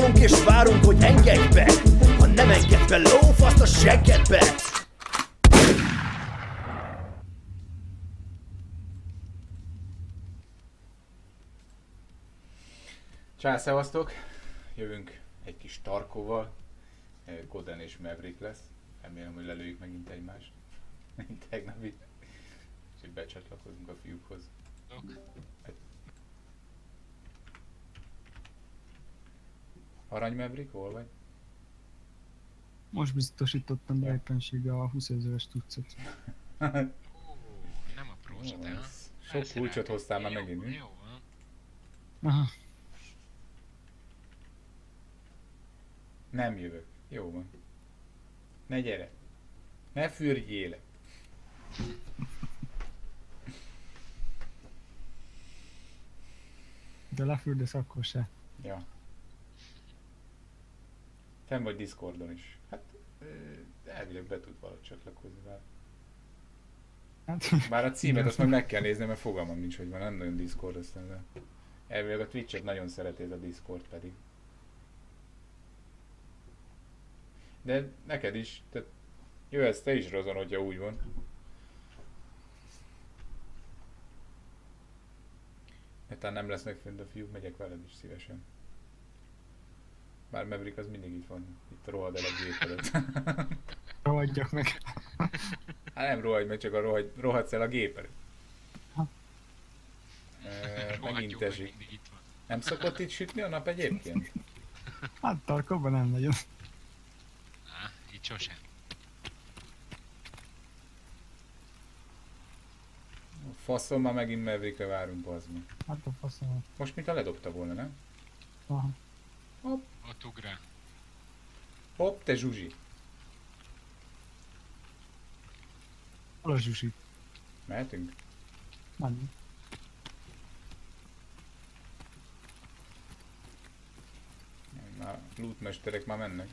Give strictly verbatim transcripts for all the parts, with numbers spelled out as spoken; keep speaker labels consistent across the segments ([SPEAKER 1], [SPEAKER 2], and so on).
[SPEAKER 1] Állunk és várunk, hogy engedj be. Ha nem engedj be, lófaszt a seggedbe.
[SPEAKER 2] Csá, szevasztok! Jövünk egy kis Tarkóval. Coden és Maverick lesz. Remélem, hogy lelőjük megint egymást. Mint tegnap itt. És így becsatlakozunk a fiúkhoz. Arany Maverick, hol vagy?
[SPEAKER 3] Most biztosítottam be éppenséggel a húszezres tucat.
[SPEAKER 4] Ó, nem a prósta.
[SPEAKER 2] Sok kulcsot hoztál már megint, mi?
[SPEAKER 4] Jó van.
[SPEAKER 3] Aha.
[SPEAKER 2] Nem jövök. Jó van. Ne gyere. Ne fürjél.
[SPEAKER 3] De lefürdesz akkor se.
[SPEAKER 2] Ja. Fenn vagy Discordon is. Hát elvileg be tud valahogy csatlakozni vele.
[SPEAKER 3] Hát,
[SPEAKER 2] Bár a címet azt meg meg kell nézni, mert fogalmam nincs, hogy van, nem nagyon Discord aztán, de elvileg a Twitch-et nagyon szereti, ez a Discord pedig. De neked is, tehát jöhetsz te is Rozon, hogyha úgy van. Netán nem lesznek fönt a fiúk, megyek veled is szívesen. Bár Maverick az mindig itt van, itt rohad el a gép előtt.
[SPEAKER 3] rohadjak meg.
[SPEAKER 2] Hát nem rohadj meg, csak a rohadj, rohadsz el a gép előtt. E, megint esik. Nem szokott itt sütni a nap egyébként?
[SPEAKER 3] Hát Tarkóban nem nagyon.
[SPEAKER 4] Á, itt sosem.
[SPEAKER 2] Faszom, már megint Maverickre várunk, bazd meg.
[SPEAKER 3] Hát a faszom.
[SPEAKER 2] Most mintha ledobta volna, nem?
[SPEAKER 3] Aha.
[SPEAKER 2] Hopp,
[SPEAKER 4] Ott ugrál.
[SPEAKER 2] hopp, te zsuzsi.
[SPEAKER 3] Hol a zsuzsi?
[SPEAKER 2] Mehetünk?
[SPEAKER 3] Nem.
[SPEAKER 2] Már lootmesterek már mennek.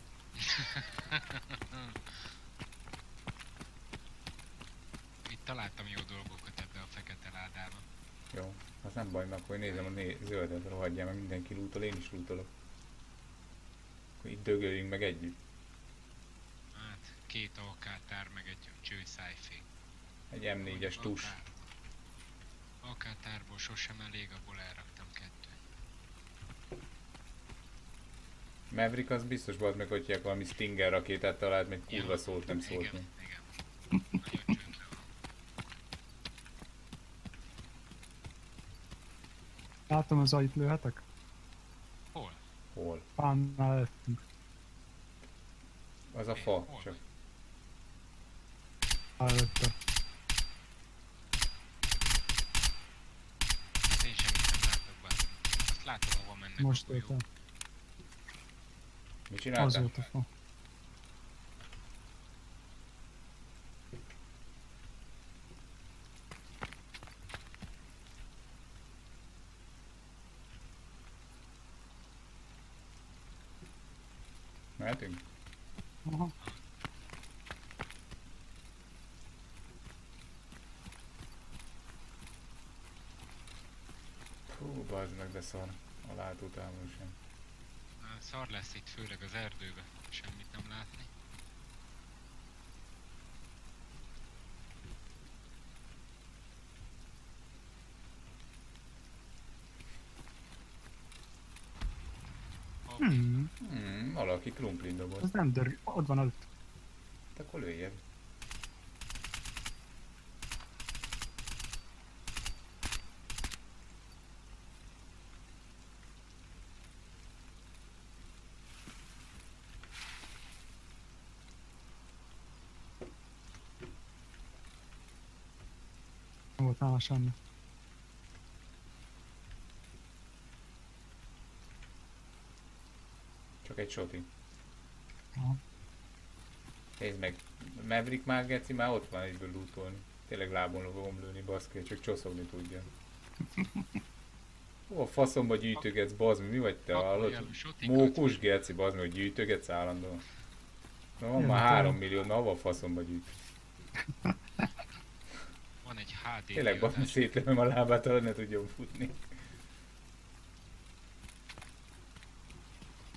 [SPEAKER 4] Itt találtam jó dolgokat ebbe a fekete ládába.
[SPEAKER 2] Jó, az nem baj, mert akkor nézem a né zöldet, rohadjál, mert mindenki lootol, én is lootolok. Akkor itt dögöljünk meg együtt.
[SPEAKER 4] Hát, két alkátár meg egy csőszájfék.
[SPEAKER 2] Egy em négyes tus.
[SPEAKER 4] Alkátárból sosem elég, abból elraktam kettőt.
[SPEAKER 2] Maverick az biztos volt meg, hogy valami Stinger rakétát talált, meg kurva szólt, nem szólt
[SPEAKER 4] igen,
[SPEAKER 2] meg.
[SPEAKER 4] igen. Nagyon csöndben van.
[SPEAKER 3] Látom az ajt lőhetek?
[SPEAKER 4] Hol?
[SPEAKER 2] Hol?
[SPEAKER 3] Pánnál lettünk.
[SPEAKER 2] Az a
[SPEAKER 4] Én
[SPEAKER 2] fa,
[SPEAKER 4] hol
[SPEAKER 2] csak.
[SPEAKER 3] Előtte.
[SPEAKER 4] Én semmit nem látok bármi. Azt látom, hova mennek
[SPEAKER 3] Most
[SPEAKER 4] a golyók.
[SPEAKER 3] értem.
[SPEAKER 2] Mit
[SPEAKER 3] Az
[SPEAKER 2] csináltál?
[SPEAKER 3] volt a fa.
[SPEAKER 2] Mehetünk?
[SPEAKER 3] Aha.
[SPEAKER 2] Hú, bazd meg, de szar. A látótávol sem.
[SPEAKER 4] Á, szar lesz itt, főleg az erdőbe. Semmit nem látni. Hopp,
[SPEAKER 3] Hmm.
[SPEAKER 2] Hmm, valaki krumplin dobott.
[SPEAKER 3] Az nem dörg. Ott van előtt.
[SPEAKER 2] Hát akkor lőjjebb.
[SPEAKER 3] Nem volt nála semmi.
[SPEAKER 2] Csak egy soti.
[SPEAKER 3] Aha.
[SPEAKER 2] Nézd meg, Maverick már geci, már ott van egyből lootolni. Tényleg lábon fogom lőni, baszki, csak csoszogni tudja. Hova faszomba gyűjtögetsz, bazd, mi vagy te,
[SPEAKER 4] Akkor
[SPEAKER 2] hallod?
[SPEAKER 4] ilyen sotikat.
[SPEAKER 2] Mókus geci, bazd, hogy gyűjtögetsz állandóan. Na, van már három millió, na hova faszomba gyűjt?
[SPEAKER 4] Van egy há dé
[SPEAKER 2] Tényleg bazd, szétlövöm a lábát, arra ne tudjon futni.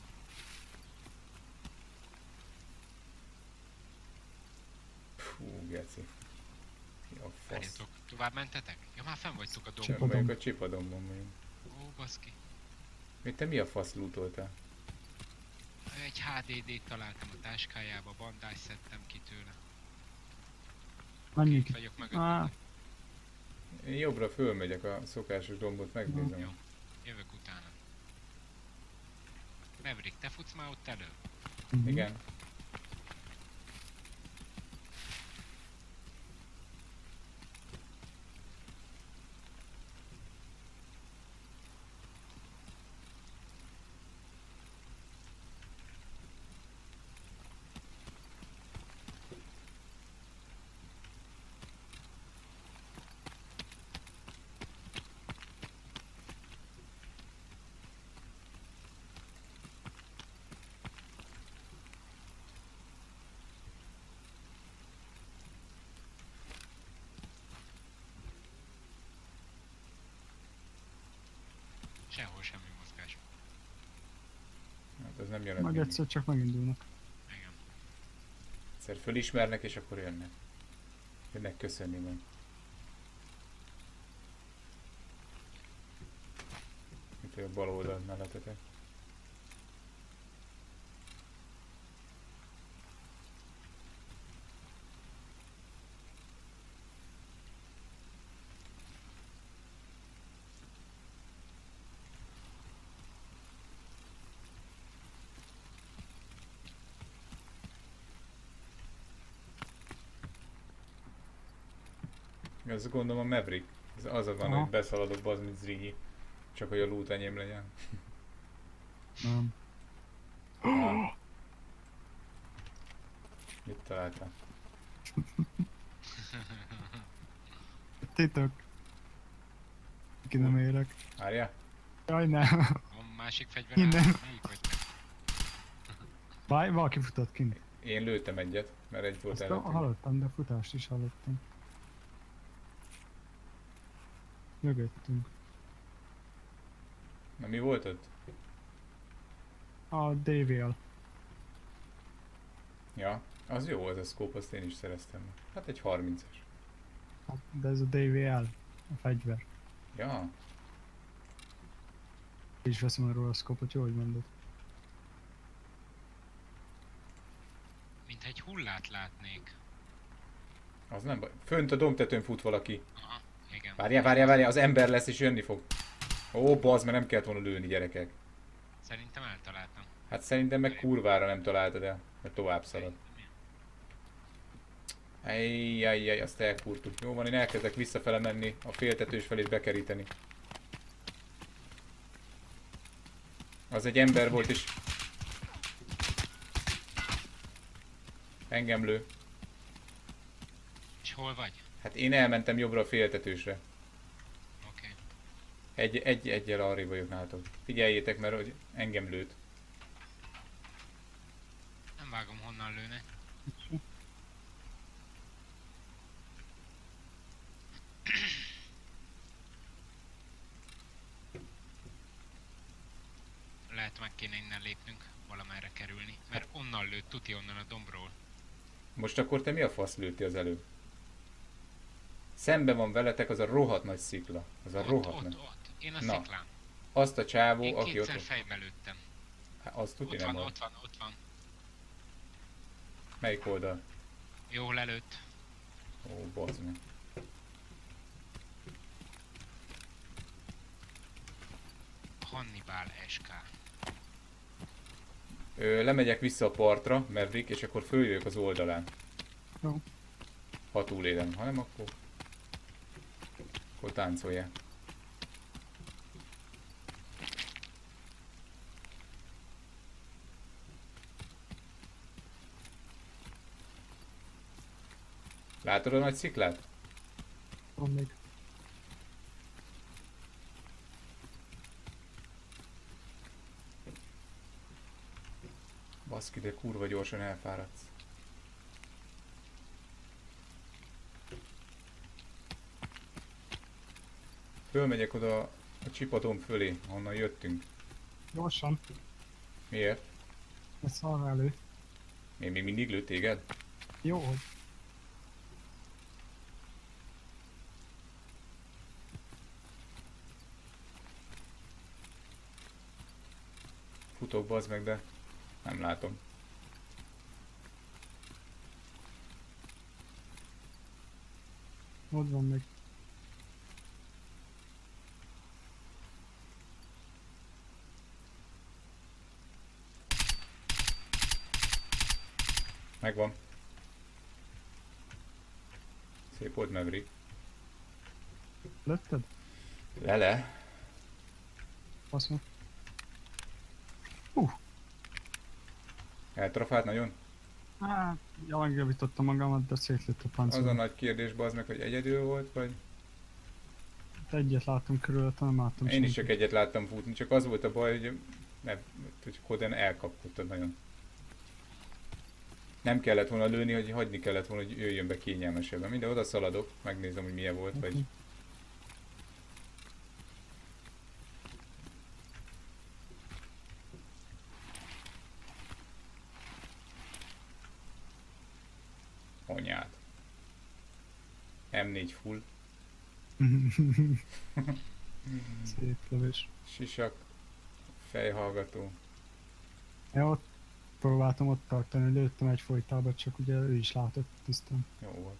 [SPEAKER 4] mentetek? Ja, már fenn vagytok a
[SPEAKER 3] Csipa.
[SPEAKER 4] dombon.
[SPEAKER 2] Vagyunk a csipadomban vagyunk.
[SPEAKER 4] Ó, baszki.
[SPEAKER 2] Mit te mi a fasz lootoltál?
[SPEAKER 4] Egy há dé dét találtam a táskájába, bandást szedtem ki tőle.
[SPEAKER 3] Menjünk
[SPEAKER 4] Itt
[SPEAKER 3] itt.
[SPEAKER 4] vagyok mögött.
[SPEAKER 3] Á,
[SPEAKER 2] Én jobbra fölmegyek a szokásos dombot, megnézem.
[SPEAKER 4] Jó. Jövök utána. Maverick, te futsz már ott elő?
[SPEAKER 3] mhm.
[SPEAKER 2] Igen.
[SPEAKER 4] Sehol semmi mozgás.
[SPEAKER 2] Hát az nem jelent.
[SPEAKER 3] Majd
[SPEAKER 2] Meg
[SPEAKER 3] egyszer csak megindulnak.
[SPEAKER 4] Igen.
[SPEAKER 2] egyszer fölismernek és akkor jönnek. Jönnek köszönni meg. Itt a bal oldal mellettetek. Ez gondolom a Maverick. Ez az a van,
[SPEAKER 3] Aha.
[SPEAKER 2] hogy beszaladok bazd, mint Zrínyi. Csak hogy a loot enyém legyen.
[SPEAKER 3] Nem.
[SPEAKER 2] Ah. Mit találtál?
[SPEAKER 3] Titok. Ki nem érek.
[SPEAKER 2] Várjál?
[SPEAKER 3] Jaj, nem.
[SPEAKER 4] Van másik fegyver?
[SPEAKER 3] Innen.
[SPEAKER 4] áll? Melyik vagy?
[SPEAKER 3] Baj, valaki futott kint.
[SPEAKER 2] Én lőttem egyet, mert egy volt
[SPEAKER 3] Azt
[SPEAKER 2] előttünk.
[SPEAKER 3] hallottam, de futást is hallottam. Mögöttünk.
[SPEAKER 2] Na mi volt ott?
[SPEAKER 3] A dé vé el.
[SPEAKER 2] Ja, az jó az a scope, azt én is szereztem. Hát egy harmincas.
[SPEAKER 3] Hát, de ez a dé vé el. A fegyver.
[SPEAKER 2] Ja,
[SPEAKER 3] Ki is veszem arról a szkopot, jó, hogy mondod.
[SPEAKER 4] Mintha egy hullát látnék.
[SPEAKER 2] az nem baj. Fönt a dombtetőn fut valaki.
[SPEAKER 4] Aha, igen.
[SPEAKER 2] Várjál, várjál, várjál, az ember lesz és jönni fog. Ó, bazd, mert nem kellett volna lőni, gyerekek.
[SPEAKER 4] Szerintem eltaláltam.
[SPEAKER 2] Hát szerintem meg kurvára nem találtad el, mert tovább szalad. Ejjjjjjjj, azt elkúrtuk. Jó van, én elkezdek visszafele menni, a féltetős felé bekeríteni. Az egy ember volt és... Engem lő.
[SPEAKER 4] És hol vagy?
[SPEAKER 2] Hát én elmentem jobbra a féltetősre.
[SPEAKER 4] Oké. Okay.
[SPEAKER 2] Egy, egy, egyel arrébb vagyok nálatok. Figyeljétek, mert hogy engem lőtt.
[SPEAKER 4] Nem vágom honnan lőne. Lehet meg kéne innen lépnünk, valamerre kerülni. Mert onnan lőtt, tuti onnan a dombról.
[SPEAKER 2] Most akkor te mi a fasz lőtti az előbb? Szembe van veletek az a rohadt nagy szikla. Az a
[SPEAKER 4] Ott,
[SPEAKER 2] rohadt
[SPEAKER 4] ott,
[SPEAKER 2] nagy.
[SPEAKER 4] ott. Én a
[SPEAKER 2] Na.
[SPEAKER 4] sziklán.
[SPEAKER 2] Azt a csávó,
[SPEAKER 4] Én
[SPEAKER 2] aki ott
[SPEAKER 4] kétszer
[SPEAKER 2] van.
[SPEAKER 4] fejbe lőttem.
[SPEAKER 2] Hát, azt tuti
[SPEAKER 4] Ott
[SPEAKER 2] nem
[SPEAKER 4] van,
[SPEAKER 2] volt.
[SPEAKER 4] ott van, ott van.
[SPEAKER 2] Melyik oldal?
[SPEAKER 4] Jól előtt.
[SPEAKER 2] Ó, bazd meg.
[SPEAKER 4] Hannibal es ká.
[SPEAKER 2] Ö, lemegyek vissza a partra, Maverick, és akkor följövök az oldalán.
[SPEAKER 3] Jó.
[SPEAKER 2] Ha túlélem, ha nem, akkor... Akkor táncoljál. Látod a nagy sziklát?
[SPEAKER 3] Van még.
[SPEAKER 2] Baszki, de kurva gyorsan elfáradsz. Fölmegyek oda a csipatom fölé, honnan jöttünk.
[SPEAKER 3] Gyorsan.
[SPEAKER 2] Miért?
[SPEAKER 3] Ez szarra elő.
[SPEAKER 2] Én még mindig lő téged?
[SPEAKER 3] Jó, hogy
[SPEAKER 2] Futok bazd meg, de nem látom.
[SPEAKER 3] Ott van még.
[SPEAKER 2] Megvan. Szép volt Maverick.
[SPEAKER 3] Lőtted?
[SPEAKER 2] Lele.
[SPEAKER 3] Faszom.
[SPEAKER 2] Eltrafált nagyon?
[SPEAKER 3] Hát, javangjavítottam magamat, de szétlőtt a
[SPEAKER 2] Az a
[SPEAKER 3] páncél.
[SPEAKER 2] nagy kérdés bazd meg, hogy egyedül volt, vagy?
[SPEAKER 3] Egyet láttam körülötte, nem láttam
[SPEAKER 2] Én is
[SPEAKER 3] senkit.
[SPEAKER 2] csak egyet láttam futni, csak az volt a baj, hogy, ne, hogy Koden elkapkodtad nagyon. Nem kellett volna lőni, hogy hagyni kellett volna, hogy jöjjön be kényelmesebben. Minden oda szaladok, megnézem, hogy milyen volt,
[SPEAKER 3] Oké.
[SPEAKER 2] vagy... Anyád. em négy full.
[SPEAKER 3] Szép lövés.
[SPEAKER 2] Sisak. Fejhallgató.
[SPEAKER 3] Ja, ott próbáltam ott tartani, lőttem egy folytába, csak ugye ő is látott tisztán.
[SPEAKER 2] Jó volt.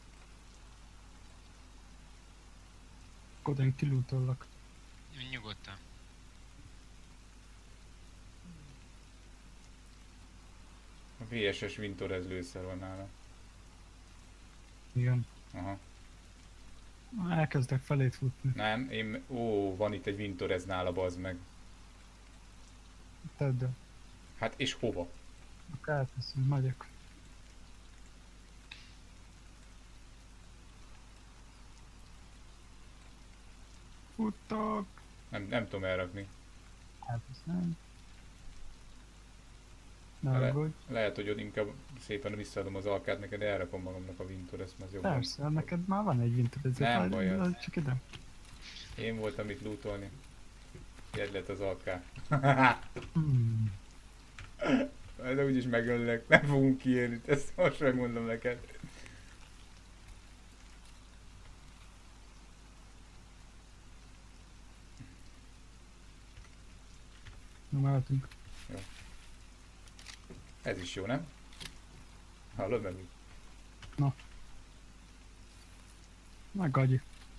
[SPEAKER 3] Koden kilútollak.
[SPEAKER 4] Nyugodtan.
[SPEAKER 2] A vé es es Vintorez lőszer van nála.
[SPEAKER 3] Igen.
[SPEAKER 2] Aha.
[SPEAKER 3] Elkezdek felét futni.
[SPEAKER 2] Nem, én... Ó, van itt egy Vintorez nála, bazd meg.
[SPEAKER 3] Tedd el.
[SPEAKER 2] Hát és hova?
[SPEAKER 3] Akkor elteszem, megyek. Futtok!
[SPEAKER 2] Nem, nem tudom elrakni.
[SPEAKER 3] Elteszem. Ne
[SPEAKER 2] Le,
[SPEAKER 3] aggódj.
[SPEAKER 2] lehet, hogy ott inkább szépen visszaadom az alkát neked, elrakom magamnak a Vintorez, mert az jobban.
[SPEAKER 3] Persze, neked már van egy Winter,
[SPEAKER 2] Nem baj az.
[SPEAKER 3] az. Csak ide.
[SPEAKER 2] Én voltam itt lootolni. Jedd lett az alká.
[SPEAKER 3] Hmm.
[SPEAKER 2] De úgyis megöllek, nem fogunk kiérni, ezt most megmondom neked.
[SPEAKER 3] Na, mehetünk.
[SPEAKER 2] Ez is jó, nem? Hallod meg? úgy?
[SPEAKER 3] Megadj.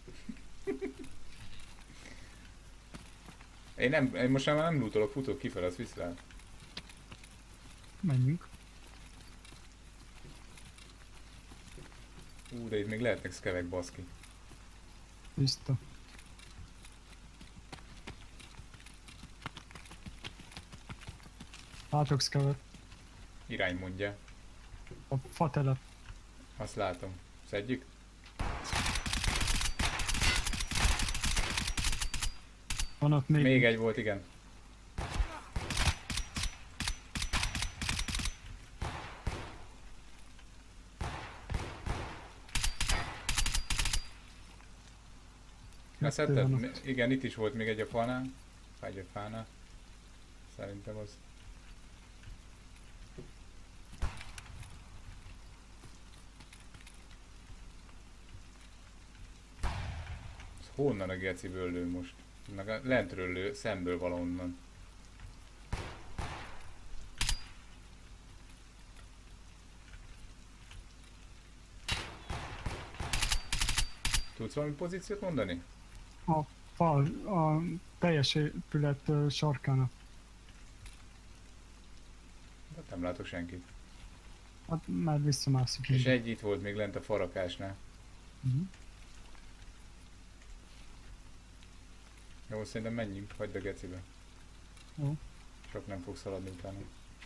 [SPEAKER 2] Én, nem, én most már nem lootolok, futok kifele, az viszlát.
[SPEAKER 3] Menjünk.
[SPEAKER 2] Ú, de itt még lehetnek szkevek, baszki.
[SPEAKER 3] Tiszta. Látok szkevet.
[SPEAKER 2] Irány mondja.
[SPEAKER 3] A fa telep.
[SPEAKER 2] Azt látom. Szedjük?
[SPEAKER 3] Van ott még.
[SPEAKER 2] Még egy volt, igen. Leszedted?
[SPEAKER 3] van
[SPEAKER 2] Mi-
[SPEAKER 3] ott.
[SPEAKER 2] Igen, itt is volt még egy a falnál. Vagy a fánál. Szerintem az. Ez honnan a geciből lő most? Meg a lentről lő, szemből valahonnan. Tudsz valami pozíciót mondani?
[SPEAKER 3] A fal, a teljes épület ö, sarkának.
[SPEAKER 2] Hát nem látok senkit.
[SPEAKER 3] Hát már visszamászik.
[SPEAKER 2] És egy itt volt még lent a farakásnál.
[SPEAKER 3] Mhm.
[SPEAKER 2] Jó, szerintem menjünk, hagyd a gecibe.
[SPEAKER 3] Jó.
[SPEAKER 2] Csak nem fogsz szaladni utána.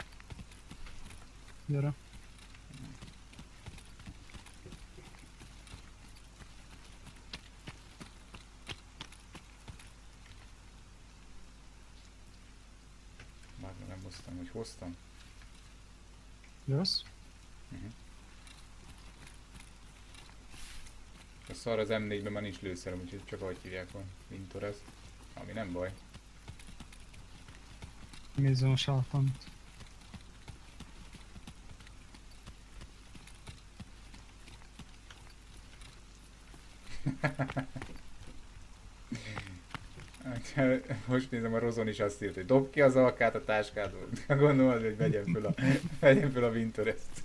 [SPEAKER 3] Gyere.
[SPEAKER 2] Már nem hoztam, hogy hoztam.
[SPEAKER 3] Jössz?
[SPEAKER 2] A szar az em négyben már nincs lőszerem, úgyhogy csak ahogy hívják van. Vintorez. Ami nem baj.
[SPEAKER 3] Nézzem a sátant.
[SPEAKER 2] Most nézem, a Rozon is azt írt, hogy dob ki az alkát a táskádból. Gondolod, hogy vegyem föl a, vegyem föl a Winterest.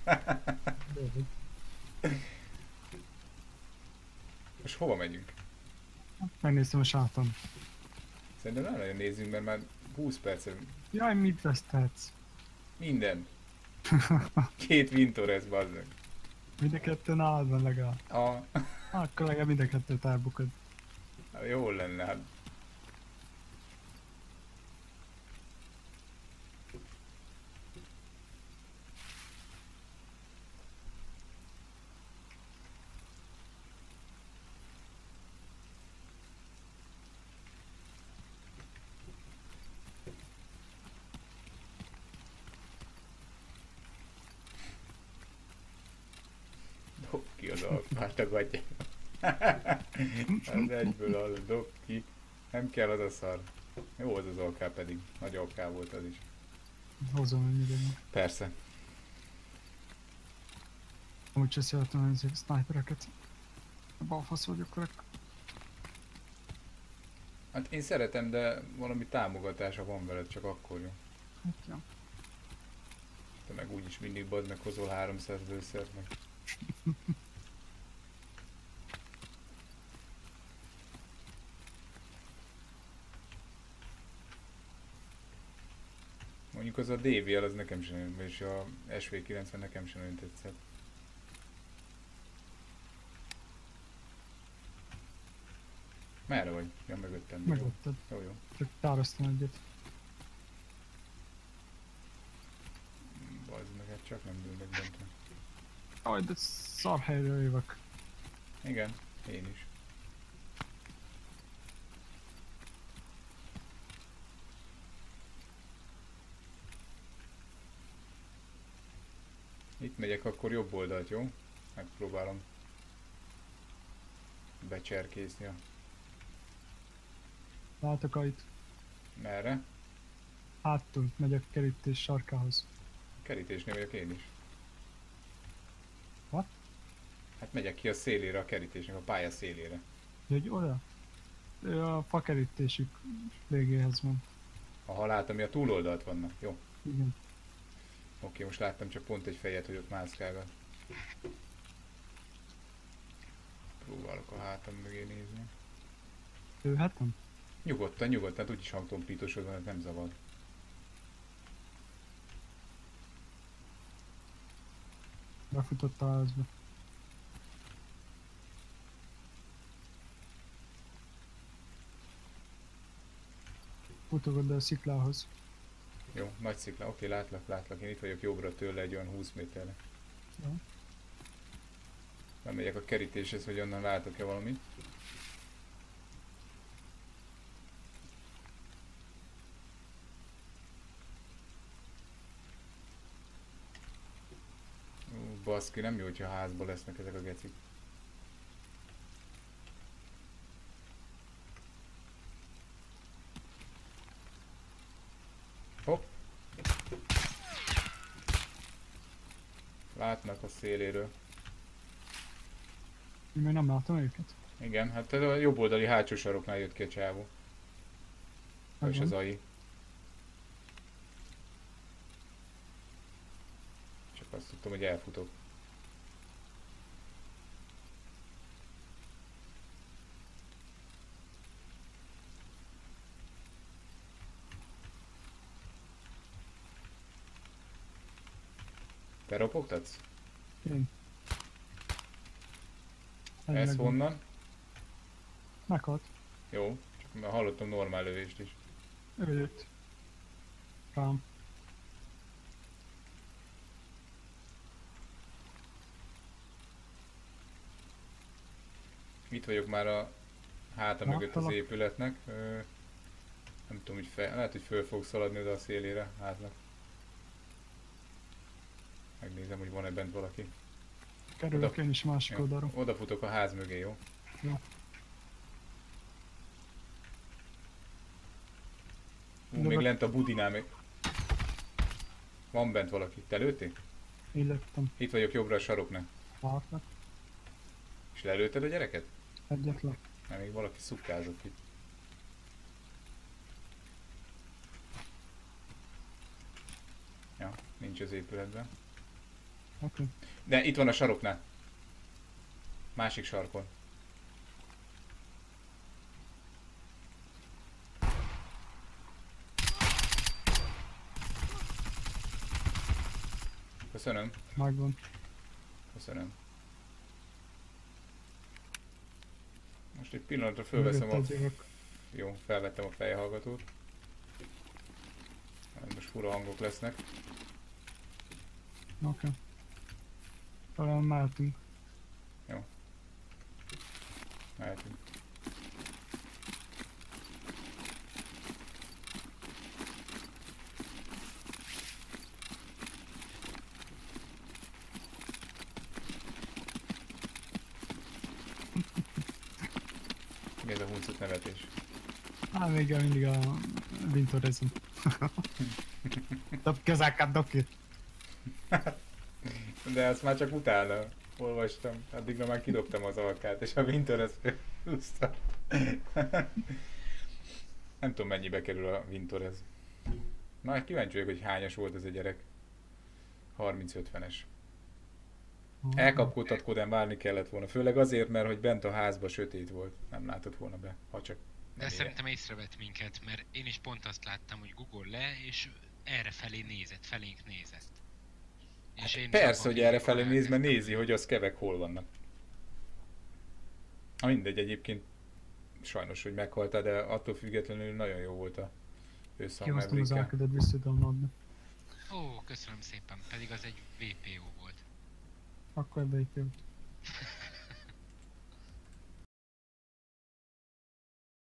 [SPEAKER 2] Most hova megyünk?
[SPEAKER 3] Megnéztem a sáton.
[SPEAKER 2] Szerintem nem nagyon nézzünk, mert már húsz percen
[SPEAKER 3] Jaj, mit vesztetsz?
[SPEAKER 2] minden. Két Winterest, bazd meg.
[SPEAKER 3] Mind a kettő nálad van legalább.
[SPEAKER 2] A...
[SPEAKER 3] Akkor legalább mind a kettőt elbukod.
[SPEAKER 2] Jól lenne, hát. Dob ki az alkát a gatyába. Az egyből az, dob ki. Nem kell az a szar. Jó az az alká pedig. Nagy alká volt az is.
[SPEAKER 3] Hozom, hogy minden.
[SPEAKER 2] Persze.
[SPEAKER 3] Amúgy se szeretem ezek a snipereket. A balfasz vagyok rá.
[SPEAKER 2] Hát én szeretem, de valami támogatása van veled, csak akkor jó.
[SPEAKER 3] Hát jó.
[SPEAKER 2] Te meg úgyis mindig bazd meg hozol háromszáz lőszert meg. Mondjuk az a dé vé el az nekem sem nagyon, és a es vé kilencven nekem sem nagyon tetszett. Merre vagy? Ja, mögöttem. Jó.
[SPEAKER 3] Megvetted.
[SPEAKER 2] Jó, jó.
[SPEAKER 3] Csak tároztam egyet.
[SPEAKER 2] Bazd meg, hát csak nem dőlök bent.
[SPEAKER 3] Aj, de szar helyről jövök.
[SPEAKER 2] Igen, én is. Itt megyek, akkor jobb oldalt, jó? Megpróbálom becserkészni a...
[SPEAKER 3] Látok itt.
[SPEAKER 2] Merre?
[SPEAKER 3] Hátul megyek kerítés sarkához.
[SPEAKER 2] Kerítésnél vagyok én is.
[SPEAKER 3] What?
[SPEAKER 2] Hát megyek ki a szélére a kerítésnek, a pálya szélére.
[SPEAKER 3] Hogy oda? Ő a fakerítésük végéhez van.
[SPEAKER 2] Aha, látom, hogy a túloldalt vannak. Jó.
[SPEAKER 3] Igen.
[SPEAKER 2] Oké, most láttam csak pont egy fejet, hogy ott mászkálgat. Próbálok a hátam mögé nézni.
[SPEAKER 3] Lőhetem?
[SPEAKER 2] Nyugodtan, nyugodtan, úgyis hangtompítosod van, ez nem zavar.
[SPEAKER 3] Befutott a házba. Futogod be a sziklához.
[SPEAKER 2] Jó, nagy szikla, oké, látlak, látlak, én itt vagyok jobbra tőle egy olyan húsz méterre.
[SPEAKER 3] Jó.
[SPEAKER 2] Nem megyek a kerítéshez, hogy onnan látok-e valamit. Ú, baszki, nem jó, hogyha házba lesznek ezek a gecik. Hopp! Látnak a széléről.
[SPEAKER 3] Én még nem látom őket.
[SPEAKER 2] Igen, hát a jobb oldali hátsó saroknál jött ki a csávó. És az á i. Csak azt tudtam, hogy elfutok. Te ropogtatsz?
[SPEAKER 3] Én. Egy
[SPEAKER 2] Ez
[SPEAKER 3] megvan.
[SPEAKER 2] honnan?
[SPEAKER 3] Meghalt.
[SPEAKER 2] Jó, csak már hallottam normál lövést is.
[SPEAKER 3] Ő jött. Rám.
[SPEAKER 2] Itt vagyok már a háta mögött az
[SPEAKER 3] Láttalak.
[SPEAKER 2] épületnek. Ö, nem tudom, hogy fel, lehet, hogy föl fog szaladni oda a szélére, hátnak. Megnézem, hogy van-e bent valaki.
[SPEAKER 3] Kerülök
[SPEAKER 2] Oda-
[SPEAKER 3] én is másik
[SPEAKER 2] Jó,
[SPEAKER 3] oldalról.
[SPEAKER 2] oda futok a ház mögé, jó?
[SPEAKER 3] Jó.
[SPEAKER 2] Ú, még lent a budinál még... Van bent valaki. Te lőttél?
[SPEAKER 3] Illettem.
[SPEAKER 2] Itt vagyok jobbra a saroknál.
[SPEAKER 3] Látlak.
[SPEAKER 2] És lelőtted a gyereket?
[SPEAKER 3] Egyetlen.
[SPEAKER 2] Mert még valaki szukkázott itt. nincs az épületben.
[SPEAKER 3] Oké. Okay.
[SPEAKER 2] De itt van a saroknál. Másik sarkon. Köszönöm.
[SPEAKER 3] Megvan.
[SPEAKER 2] Köszönöm. Most egy pillanatra fölveszem a... Jó, felvettem a fejhallgatót. Most fura hangok lesznek.
[SPEAKER 3] Oké. Okay. Talán mehetünk.
[SPEAKER 2] Jó. Mehetünk. Mi ez a huncut nevetés?
[SPEAKER 3] Á, még mindig a Wintorizm. Dob közelket, dob ki.
[SPEAKER 2] De ezt már csak utána olvastam. Addigra már kidobtam az alkát, és a Winter ezt felhúzta. Nem tudom mennyibe kerül a Winter ez. Na, kíváncsi vagyok, hogy hányas volt ez a gyerek. harminc-ötvenes. Elkapkodtad, Kodán, várni kellett volna. Főleg azért, mert hogy bent a házba sötét volt. Nem látott volna be, ha csak
[SPEAKER 4] De szerintem észrevett minket, mert én is pont azt láttam, hogy Google le, és erre felé nézett, felénk nézett. És én
[SPEAKER 2] persze, hogy erre felé néz, mert nézi, hogy az kevek hol vannak. Ha mindegy, egyébként sajnos, hogy meghaltál, de attól függetlenül nagyon jó volt a összhang
[SPEAKER 3] Kihoztam az
[SPEAKER 2] Maverickkel.
[SPEAKER 3] elködet visszadownloadni.
[SPEAKER 4] Ó, köszönöm szépen, pedig az egy vé pé o volt.
[SPEAKER 3] Akkor beépült.